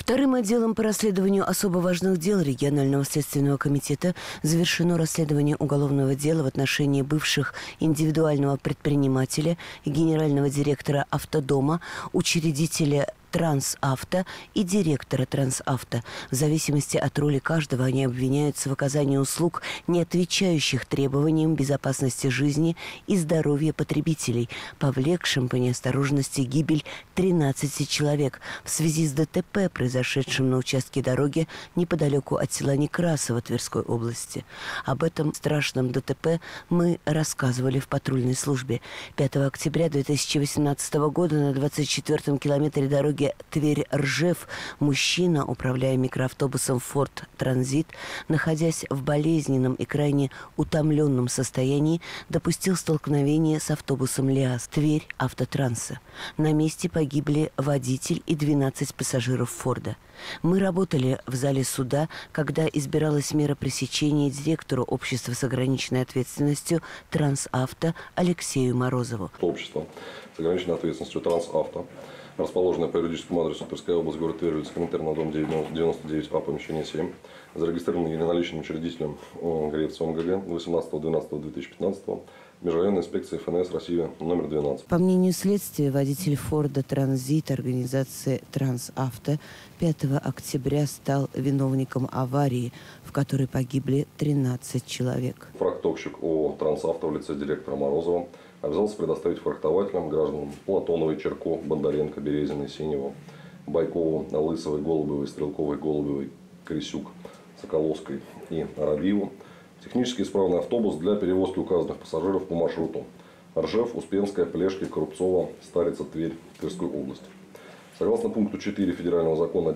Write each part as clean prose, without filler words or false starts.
Вторым отделом по расследованию особо важных дел регионального следственного комитета завершено расследование уголовного дела в отношении бывших индивидуального предпринимателя и генерального директора автодома, учредителя Трансавто и директора Трансавто. В зависимости от роли каждого они обвиняются в оказании услуг, не отвечающих требованиям безопасности жизни и здоровья потребителей, повлекшим по неосторожности гибель 13 человек в связи с ДТП, произошедшим на участке дороги неподалеку от села Некрасово Тверской области. Об этом страшном ДТП мы рассказывали в патрульной службе. 5 октября 2018 года на 24-м километре дороги Тверь-Ржев мужчина, управляя микроавтобусом «Форд Транзит», находясь в болезненном и крайне утомленном состоянии, допустил столкновение с автобусом ЛиАЗ «Тверь Автотранса». На месте погибли водитель и 12 пассажиров «Форда». Мы работали в зале суда, когда избиралась мера пресечения директору общества с ограниченной ответственностью «Трансавто» Алексею Морозову. Общество с ограниченной ответственностью «Трансавто», расположенное по юридическому адресу Тверская область, город Тверь, улица Коминтерна, дом 99А, помещение 7, зарегистрировано единоличным учредителем ГРЕЦ ОМГГ 18.12.2015, Межрайонной инспекции ФНС России номер 12. По мнению следствия, водитель «Форда Транзит» организации «Трансавто» 5 октября стал виновником аварии, в которой погибли 13 человек. Фрахтовщик ООО «Трансавто» в лице директора Морозова обязался предоставить фрахтователям, гражданам Платоновой, Черко, Бондаренко, Березиной, Синеву, Байкову, Лысовой, Голубевой, Стрелковой, Голубевой, Крисюк, Соколовской и Арабиеву технически исправный автобус для перевозки указанных пассажиров по маршруту Ржев, Успенская, Плешки, Коррупцова, Старица, Тверь, Тверской области. Согласно пункту 4 Федерального закона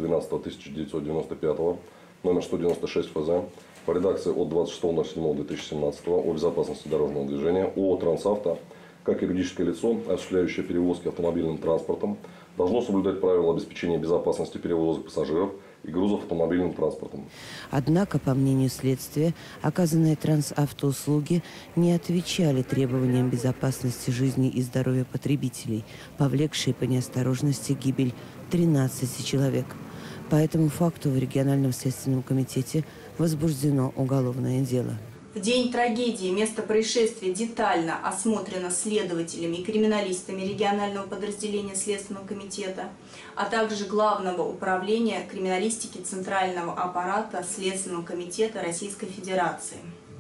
10.12.1995, номер 196 ФЗ, по редакции от 26.07.2017 о безопасности дорожного движения, ООО «Трансавто», как юридическое лицо, осуществляющее перевозки автомобильным транспортом, должно соблюдать правила обеспечения безопасности перевозок пассажиров и грузов автомобильным транспортом. Однако, по мнению следствия, оказанные Трансавтоуслуги не отвечали требованиям безопасности жизни и здоровья потребителей, повлекшие по неосторожности гибель 13 человек. По этому факту в региональном следственном комитете возбуждено уголовное дело. В день трагедии место происшествия детально осмотрено следователями и криминалистами регионального подразделения Следственного комитета, а также Главного управления криминалистики Центрального аппарата Следственного комитета Российской Федерации.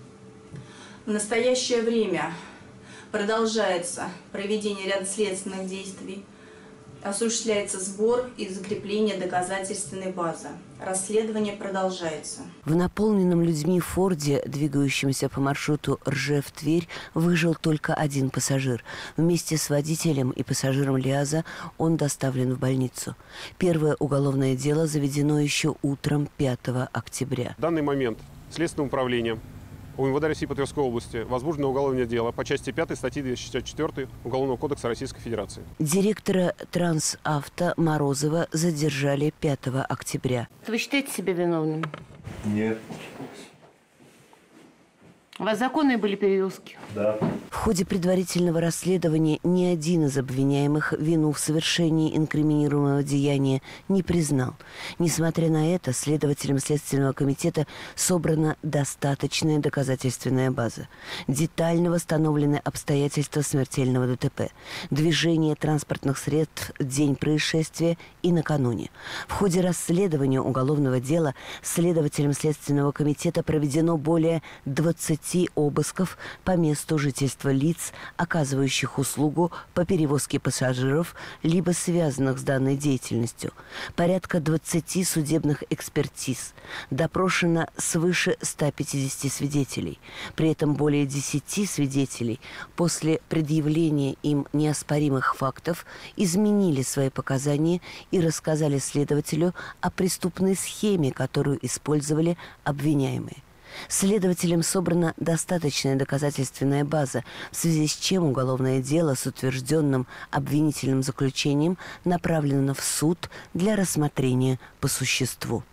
В настоящее время продолжается проведение ряда следственных действий, осуществляется сбор и закрепление доказательственной базы. Расследование продолжается. В наполненном людьми «Форде», двигающемся по маршруту Ржев-Тверь, выжил только один пассажир. Вместе с водителем и пассажиром ЛиАЗа он доставлен в больницу. Первое уголовное дело заведено еще утром 5 октября. В данный момент Следственным управлением УМВД России по Тверской области возбуждено уголовное дело по части 5 статьи 264 Уголовного кодекса Российской Федерации. Директора Трансавто Морозова задержали 5 октября. Вы считаете себя виновным? Нет. У вас законные были перевозки? Да. В ходе предварительного расследования ни один из обвиняемых вину в совершении инкриминируемого деяния не признал. Несмотря на это, следователям Следственного комитета собрана достаточная доказательственная база. Детально восстановлены обстоятельства смертельного ДТП, движение транспортных средств в день происшествия и накануне. В ходе расследования уголовного дела следователям Следственного комитета проведено более 20 обысков по месту жительства лиц, оказывающих услугу по перевозке пассажиров, либо связанных с данной деятельностью. Порядка 20 судебных экспертиз. Допрошено свыше 150 свидетелей. При этом более 10 свидетелей после предъявления им неоспоримых фактов изменили свои показания и рассказали следователю о преступной схеме, которую использовали обвиняемые. Следователям собрана достаточная доказательственная база, в связи с чем уголовное дело с утвержденным обвинительным заключением направлено в суд для рассмотрения по существу.